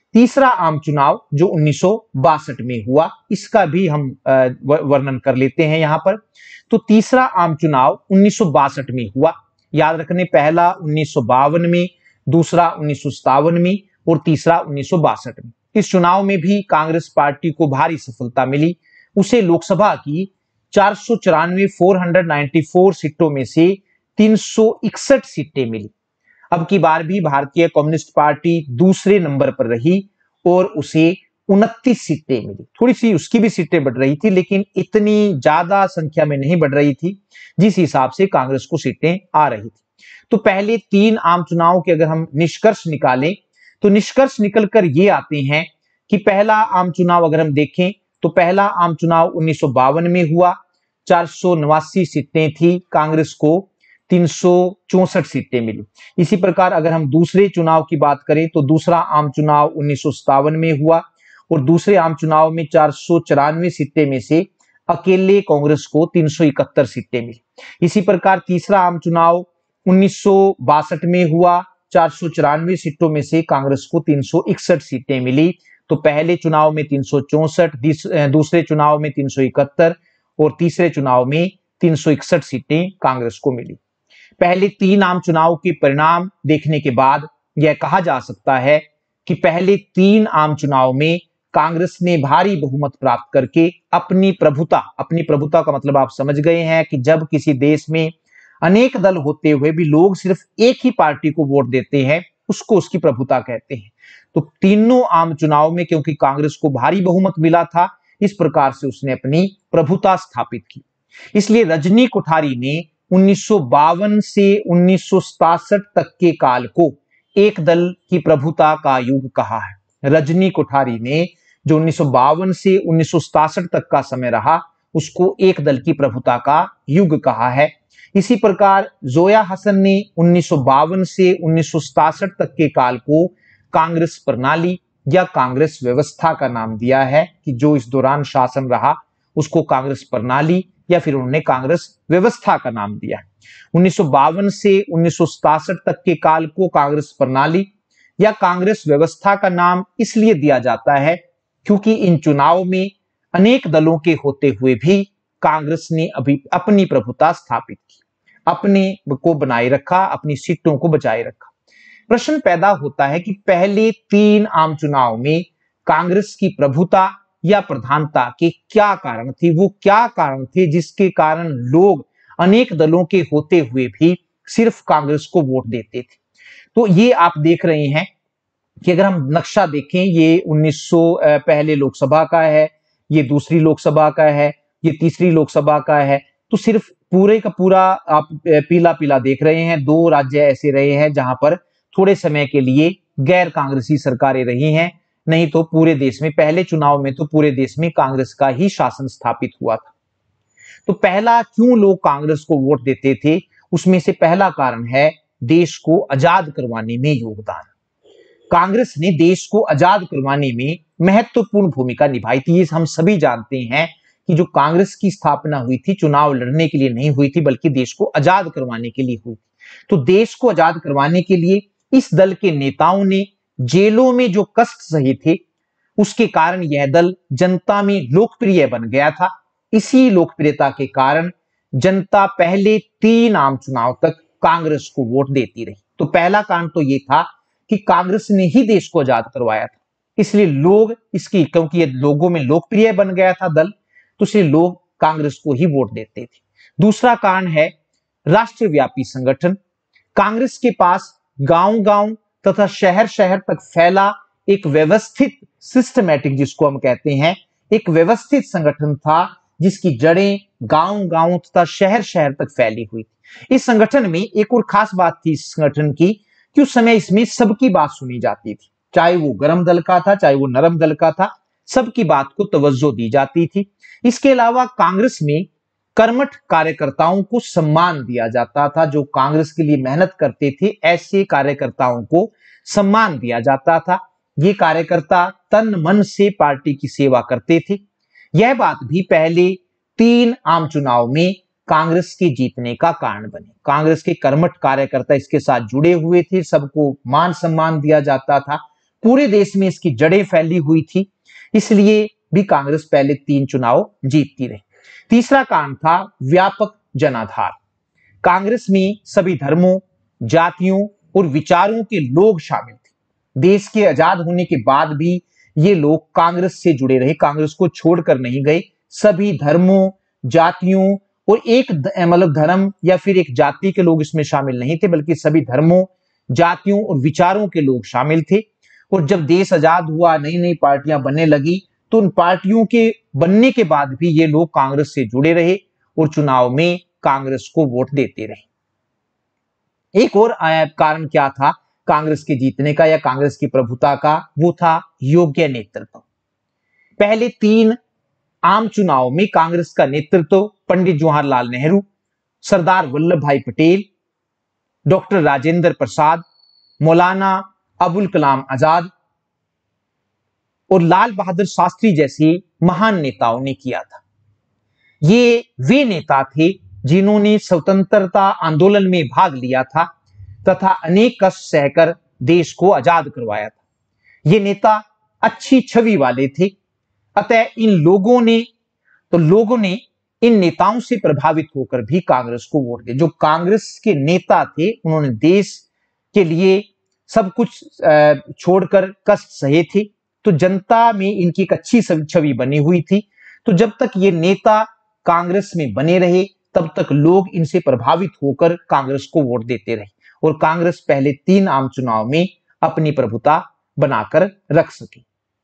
तीसरा आम चुनाव जो उन्नीस सौ बासठ में हुआ, इसका भी हम वर्णन कर लेते हैं यहां पर। तो तीसरा आम चुनाव उन्नीस सौ बासठ में हुआ। याद रखने, पहला उन्नीस सौ बावन में, दूसरा उन्नीस सौ सत्तावन में और तीसरा उन्नीस सौ बासठ में। इस चुनाव में भी कांग्रेस पार्टी को भारी सफलता मिली। उसे लोकसभा की चार सौ चौरानवे फोर हंड्रेड नाइन्टी फोर सीटों में से तीन सौ इकसठ सीटें मिली। अब की बार भी भारतीय कम्युनिस्ट पार्टी दूसरे नंबर पर रही और उसे उनतीस सीटें मिली। थोड़ी सी उसकी भी सीटें बढ़ रही थी, लेकिन इतनी ज्यादा संख्या में नहीं बढ़ रही थी जिस हिसाब से कांग्रेस को सीटें आ रही थी। तो पहले तीन आम चुनाव के अगर हम निष्कर्ष निकालें तो निष्कर्ष निकलकर ये आते हैं कि पहला आम चुनाव अगर हम देखें तो पहला आम चुनाव उन्नीस सौ बावन में हुआ, चार सौ नवासी सीटें थी, कांग्रेस को तीन सौ चौसठ सीटें मिली। इसी प्रकार अगर हम दूसरे चुनाव की बात करें तो दूसरा आम चुनाव उन्नीस सौ सत्तावन में हुआ और दूसरे आम चुनाव में चार सौ चौरानवे सीटें में से अकेले कांग्रेस को तीन सौ इकहत्तर सीटें मिली। इसी प्रकार तीसरा आम चुनाव उन्नीस सौ बासठ में हुआ, चार सौ चौरानवे सीटों में से कांग्रेस को तीन सौ इकसठ सीटें मिली। तो पहले चुनाव में तीन सौ चौसठ, दूसरे चुनाव में तीन सौ इकहत्तर और तीसरे चुनाव में तीन सौ इकसठ सीटें कांग्रेस को मिली। पहले तीन आम चुनाव के परिणाम देखने के बाद यह कहा जा सकता है कि पहले तीन आम चुनाव में कांग्रेस ने भारी बहुमत प्राप्त करके अपनी प्रभुता, अपनी प्रभुता का मतलब आप समझ गए हैं कि जब किसी देश में अनेक दल होते हुए भी लोग सिर्फ एक ही पार्टी को वोट देते हैं, उसको उसकी प्रभुता कहते हैं। तो तीनों आम चुनाव में क्योंकि कांग्रेस को भारी बहुमत मिला था, इस प्रकार से उसने अपनी प्रभुता स्थापित की। इसलिए रजनी कोठारी ने उन्नीस सौ बावन से उन्नीस सौ सतासठ तक के काल को एक दल की प्रभुता का युग कहा है। रजनी कोठारी ने जो उन्नीस सौ बावन से उन्नीस सौ सतासठ तक का समय रहा, उसको एक दल की प्रभुता का युग कहा है। इसी प्रकार जोया हसन ने उन्नीस सौ बावन से उन्नीस सौ सतासठ तक के काल को कांग्रेस प्रणाली या कांग्रेस व्यवस्था का नाम दिया है कि जो इस दौरान शासन रहा उसको कांग्रेस प्रणाली या फिर उन्होंने कांग्रेस व्यवस्था का नाम दिया। उन्नीस सौ बावन से उन्नीस सौ सतासठ तक के काल को कांग्रेस प्रणाली या कांग्रेस व्यवस्था का नाम इसलिए दिया जाता है क्योंकि इन चुनाव में अनेक दलों के होते हुए भी कांग्रेस ने अभी अपनी प्रभुता स्थापित की, अपने को बनाए रखा, अपनी सीटों को बचाए रखा। प्रश्न पैदा होता है कि पहले तीन आम चुनाव में कांग्रेस की प्रभुता या प्रधानता के क्या कारण थे, वो क्या कारण थे जिसके कारण लोग अनेक दलों के होते हुए भी सिर्फ कांग्रेस को वोट देते थे। तो ये आप देख रहे हैं कि अगर हम नक्शा देखें, ये उन्नीस सौ पहले लोकसभा का है, ये दूसरी लोकसभा का है, ये तीसरी लोकसभा का है। तो सिर्फ पूरे का पूरा आप पीला पीला देख रहे हैं। दो राज्य ऐसे रहे हैं जहां पर थोड़े समय के लिए गैर कांग्रेसी सरकारें रही हैं, नहीं तो पूरे देश में पहले चुनाव में तो पूरे देश में कांग्रेस का ही शासन स्थापित हुआ था। तो पहला क्यों लोग कांग्रेस को वोट देते थे, उसमें से पहला कारण है देश को आजाद करवाने में योगदान। कांग्रेस ने देश को आजाद करवाने में महत्वपूर्ण भूमिका निभाई थी। ये हम सभी जानते हैं कि जो कांग्रेस की स्थापना हुई थी चुनाव लड़ने के लिए नहीं हुई थी, बल्कि देश को आजाद करवाने के लिए हुई थी। तो देश को आजाद करवाने के लिए इस दल के नेताओं ने जेलों में जो कष्ट सहे थे, उसके कारण यह दल जनता में लोकप्रिय बन गया था। इसी लोकप्रियता के कारण जनता पहले तीन आम चुनाव तक कांग्रेस को वोट देती रही। तो पहला कारण तो यह था कि कांग्रेस ने ही देश को आजाद करवाया था, इसलिए लोग इसकी, क्योंकि ये लोगों में लोकप्रिय बन गया था दल, तो इसलिए लोग कांग्रेस को ही वोट देते थे। दूसरा कारण है राष्ट्रव्यापी संगठन। कांग्रेस के पास गांव-गांव तथा शहर शहर तक फैला एक व्यवस्थित, सिस्टमैटिक जिसको हम कहते हैं, एक व्यवस्थित संगठन था जिसकी जड़ें गांव-गांव तथा शहर शहर तक फैली हुई थी। इस संगठन में एक और खास बात थी इस संगठन की कि उस समय इसमें सबकी बात सुनी जाती थी, चाहे वो गर्म दल का था चाहे वो नरम दल का था, सबकी बात को तवज्जो दी जाती थी। इसके अलावा कांग्रेस में कर्मठ कार्यकर्ताओं को सम्मान दिया जाता था। जो कांग्रेस के लिए मेहनत करते थे, ऐसे कार्यकर्ताओं को सम्मान दिया जाता था। ये कार्यकर्ता तन मन से पार्टी की सेवा करते थे। यह बात भी पहले तीन आम चुनाव में कांग्रेस के जीतने का कारण बने। कांग्रेस के कर्मठ कार्यकर्ता इसके साथ जुड़े हुए थे, सबको मान सम्मान दिया जाता था। पूरे देश में इसकी जड़ें फैली हुई थी, इसलिए भी कांग्रेस पहले तीन चुनाव जीतती रही। तीसरा कारण था व्यापक जनाधार। कांग्रेस में सभी धर्मों, जातियों और विचारों के लोग शामिल थे। देश के आजाद होने के बाद भी ये लोग कांग्रेस से जुड़े रहे, कांग्रेस को छोड़कर नहीं गए। सभी धर्मों, जातियों और एक मतलब धर्म या फिर एक जाति के लोग इसमें शामिल नहीं थे, बल्कि सभी धर्मों, जातियों और विचारों के लोग शामिल थे। और जब देश आजाद हुआ, नई नई पार्टियां बनने लगी, तो उन पार्टियों के बनने के बाद भी ये लोग कांग्रेस से जुड़े रहे और चुनाव में कांग्रेस को वोट देते रहे। एक और कारण क्या था कांग्रेस के जीतने का या कांग्रेस की प्रभुता का? वो था योग्य नेतृत्व। पहले तीन आम चुनाव में कांग्रेस का नेतृत्व पंडित जवाहरलाल नेहरू, सरदार वल्लभ भाई पटेल, डॉक्टर राजेंद्र प्रसाद, मौलाना अबुल कलाम आजाद और लाल बहादुर शास्त्री जैसे महान नेताओं ने किया था। ये वे नेता थे जिन्होंने स्वतंत्रता आंदोलन में भाग लिया था तथा अनेक कष्ट सहकर देश को आजाद करवाया था। ये नेता अच्छी छवि वाले थे, अतः इन लोगों ने तो लोगों ने इन नेताओं से प्रभावित होकर भी कांग्रेस को वोट दिया। जो कांग्रेस के नेता थे उन्होंने देश के लिए सब कुछ छोड़कर कष्ट सहे थे, तो जनता में इनकी एक अच्छी छवि बनी हुई थी। तो जब तक ये नेता कांग्रेस में बने रहे तब तक लोग इनसे प्रभावित होकर कांग्रेस को वोट देते रहे और कांग्रेस पहले तीन आम चुनाव में अपनी प्रभुता बनाकर रख सकी।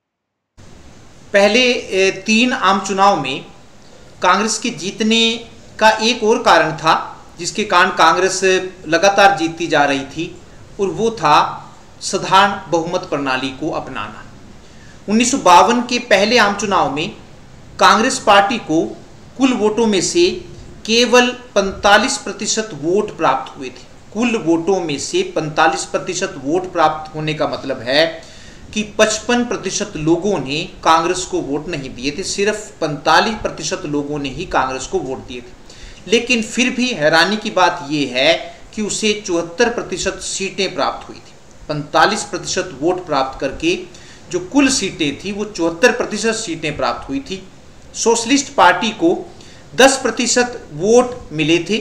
पहले तीन आम चुनाव में कांग्रेस के जीतने का एक और कारण था जिसके कारण कांग्रेस लगातार जीतती जा रही थी, और वो था साधारण बहुमत प्रणाली को अपनाना। उन्नीस सौ बावन के पहले आम चुनाव में कांग्रेस पार्टी को कुल वोटों में से केवल पैंतालीस प्रतिशत वोट प्राप्त हुए थे। कुल वोटों में से पैंतालीस प्रतिशत वोट प्राप्त होने का मतलब है कि पचपन प्रतिशत लोगों ने कांग्रेस को वोट नहीं दिए थे। सिर्फ पैंतालीस प्रतिशत लोगों ने ही कांग्रेस को वोट दिए थे। लेकिन फिर भी हैरानी की बात यह है कि उसे चौहत्तर प्रतिशत सीटें प्राप्त हुई थी। पैंतालीस प्रतिशत वोट प्राप्त करके जो कुल सीटें थी वो चौहत्तर प्रतिशत सीटें प्राप्त हुई थी। सोशलिस्ट पार्टी को दस प्रतिशत वोट मिले थे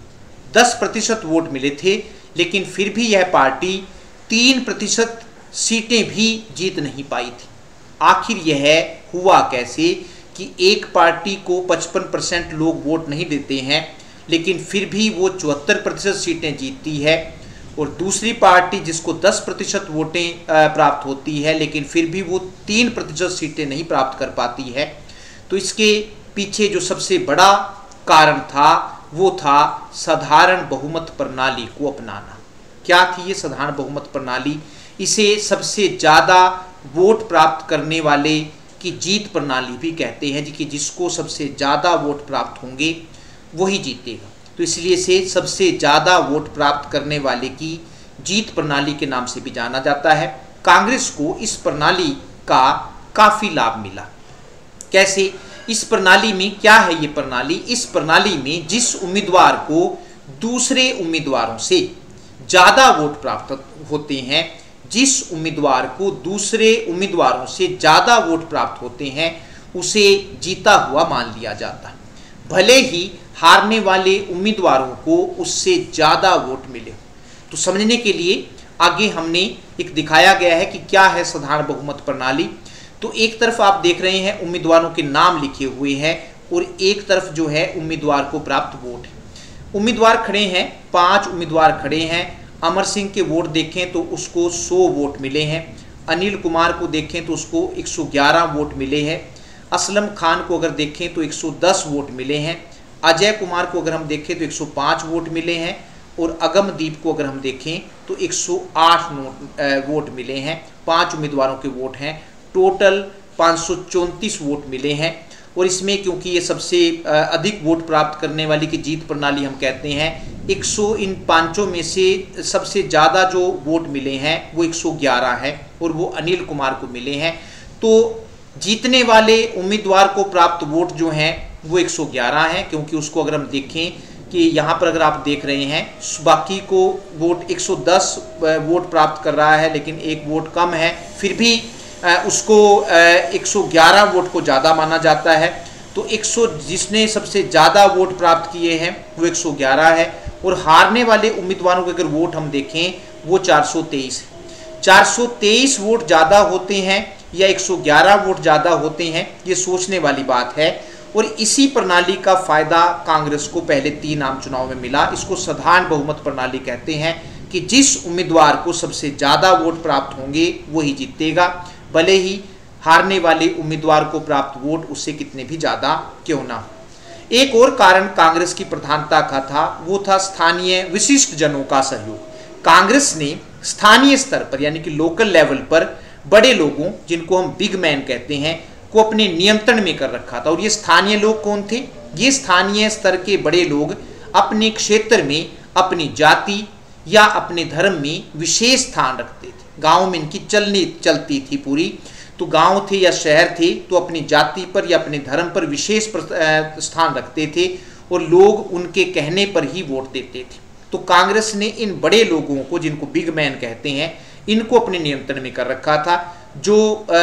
दस प्रतिशत वोट मिले थे लेकिन फिर भी यह पार्टी तीन प्रतिशत सीटें भी जीत नहीं पाई थी। आखिर यह हुआ कैसे कि एक पार्टी को पचपन परसेंट लोग वोट नहीं देते हैं लेकिन फिर भी वो चौहत्तर प्रतिशत सीटें जीतती है, और दूसरी पार्टी जिसको दस प्रतिशत वोटें प्राप्त होती है लेकिन फिर भी वो तीन प्रतिशत सीटें नहीं प्राप्त कर पाती है। तो इसके पीछे जो सबसे बड़ा कारण था वो था साधारण बहुमत प्रणाली को अपनाना। क्या थी ये साधारण बहुमत प्रणाली? इसे सबसे ज़्यादा वोट प्राप्त करने वाले की जीत प्रणाली भी कहते हैं, कि जिसको सबसे ज़्यादा वोट प्राप्त होंगे वही जीतेगा। तो इसलिए इसे सबसे ज़्यादा वोट प्राप्त करने वाले की जीत प्रणाली के नाम से भी जाना जाता है। कांग्रेस को इस प्रणाली का काफ़ी लाभ मिला। कैसे? इस प्रणाली में क्या है ये प्रणाली? इस प्रणाली में जिस उम्मीदवार को दूसरे उम्मीदवारों से ज़्यादा वोट प्राप्त होते हैं जिस उम्मीदवार को दूसरे उम्मीदवारों से ज़्यादा वोट प्राप्त होते हैं उसे जीता हुआ मान लिया जाता है, भले ही हारने वाले उम्मीदवारों को उससे ज़्यादा वोट मिले। तो समझने के लिए आगे हमने एक दिखाया गया है कि क्या है साधारण बहुमत प्रणाली। तो एक तरफ आप देख रहे हैं उम्मीदवारों के नाम लिखे हुए हैं और एक तरफ जो है उम्मीदवार को प्राप्त वोट है। उम्मीदवार खड़े हैं, पांच उम्मीदवार खड़े हैं। अमर सिंह के वोट देखें तो उसको सौ वोट मिले हैं। अनिल कुमार को देखें तो उसको एक सौ ग्यारह वोट मिले हैं। असलम खान को अगर देखें तो एक सौ दस वोट मिले हैं। अजय कुमार को अगर हम देखें तो एक सौ पाँच वोट मिले हैं और अगमदीप को अगर हम देखें तो एक सौ आठ वोट मिले हैं। पांच उम्मीदवारों के वोट हैं, टोटल पाँच सौ चौंतीस वोट मिले हैं। और इसमें क्योंकि ये सबसे अधिक वोट प्राप्त करने वाली की जीत प्रणाली हम कहते हैं, एक सौ इन पांचों में से सबसे ज़्यादा जो वोट मिले हैं वो एक सौ ग्यारह है और वो अनिल कुमार को मिले हैं। तो जीतने वाले उम्मीदवार को प्राप्त वोट जो हैं वो एक सौ ग्यारह हैं, क्योंकि उसको अगर हम देखें कि यहाँ पर अगर आप देख रहे हैं बाकी को वोट एक सौ दस वोट प्राप्त कर रहा है, लेकिन एक वोट कम है, फिर भी उसको एक सौ ग्यारह वोट को ज़्यादा माना जाता है। तो एक सौ जिसने सबसे ज़्यादा वोट प्राप्त किए हैं वो एक सौ ग्यारह है, और हारने वाले उम्मीदवारों के अगर वोट हम देखें वो चार सौ तेईस है। चार सौ तेईस वोट ज़्यादा होते हैं या एक सौ ग्यारह वोट ज़्यादा होते हैं, ये सोचने वाली बात है। और इसी प्रणाली का फायदा कांग्रेस को पहले तीन आम चुनाव में मिला। इसको साधारण बहुमत प्रणाली कहते हैं कि जिस उम्मीदवार को सबसे ज़्यादा वोट प्राप्त होंगे वही जीतेगा, भले ही हारने वाले उम्मीदवार को प्राप्त वोट उससे कितने भी ज़्यादा क्यों ना हो। एक और कारण कांग्रेस की प्रधानता का था, वो था स्थानीय विशिष्ट जनों का सहयोग। कांग्रेस ने स्थानीय स्तर पर यानी कि लोकल लेवल पर बड़े लोगों, जिनको हम बिग मैन कहते हैं, को अपने नियंत्रण में कर रखा था। और ये स्थानीय लोग कौन थे? ये स्थानीय स्तर के बड़े लोग अपने क्षेत्र में अपनी जाति या अपने धर्म में विशेष स्थान रखते थे। गांव में इनकी चलनी चलती थी पूरी, तो गांव थे या शहर थे तो अपनी जाति पर या अपने धर्म पर विशेष स्थान रखते थे और लोग उनके कहने पर ही वोट देते थे। तो कांग्रेस ने इन बड़े लोगों को, जिनको बिग मैन कहते हैं, इनको अपने नियंत्रण में कर रखा था। जो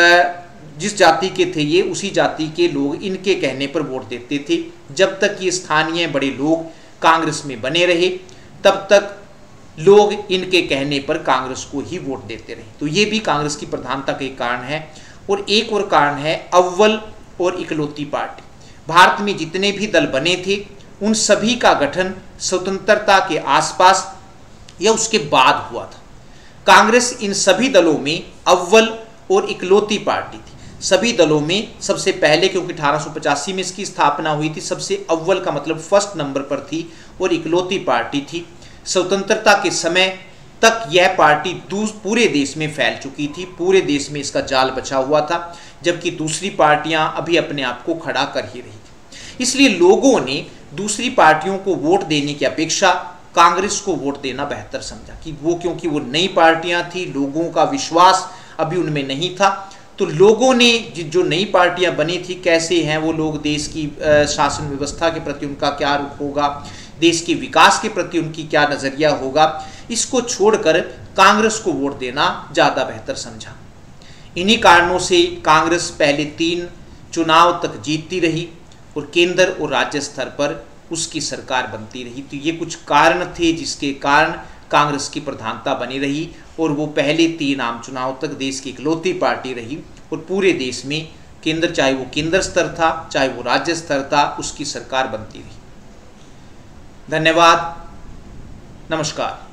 जिस जाति के थे ये, उसी जाति के लोग इनके कहने पर वोट देते थे। जब तक ये स्थानीय बड़े लोग कांग्रेस में बने रहे तब तक लोग इनके कहने पर कांग्रेस को ही वोट देते रहे। तो ये भी कांग्रेस की प्रधानता का एक कारण है। और एक और कारण है अव्वल और इकलौती पार्टी। भारत में जितने भी दल बने थे उन सभी का गठन स्वतंत्रता के आसपास या उसके बाद हुआ था। कांग्रेस इन सभी दलों में अव्वल और इकलौती पार्टी थी। सभी दलों में सबसे पहले, क्योंकि अठारह सौ पचासी में इसकी स्थापना हुई थी, सबसे अव्वल का मतलब फर्स्ट नंबर पर थी और इकलौती पार्टी थी। स्वतंत्रता के समय तक यह पार्टी पूरे देश में फैल चुकी थी, पूरे देश में इसका जाल बचा हुआ था, जबकि दूसरी पार्टियां अभी अपने आप को खड़ा कर ही रही थी। इसलिए लोगों ने दूसरी पार्टियों को वोट देने की अपेक्षा कांग्रेस को वोट देना बेहतर समझा, कि वो क्योंकि वो नई पार्टियां थी, लोगों का विश्वास अभी उनमें नहीं था। तो लोगों ने जो नई पार्टियां बनी थी, कैसे हैं वो लोग, देश की शासन व्यवस्था के प्रति उनका क्या रुख होगा, देश के विकास के प्रति उनकी क्या नज़रिया होगा, इसको छोड़कर कांग्रेस को वोट देना ज़्यादा बेहतर समझा। इन्हीं कारणों से कांग्रेस पहले तीन चुनाव तक जीतती रही और केंद्र और राज्य स्तर पर उसकी सरकार बनती रही। तो ये कुछ कारण थे जिसके कारण कांग्रेस की प्रधानता बनी रही और वो पहले तीन आम चुनाव तक देश की इकलौती पार्टी रही और पूरे देश में केंद्र, चाहे वो केंद्र स्तर था चाहे वो राज्य स्तर था, उसकी सरकार बनती रही। धन्यवाद, नमस्कार।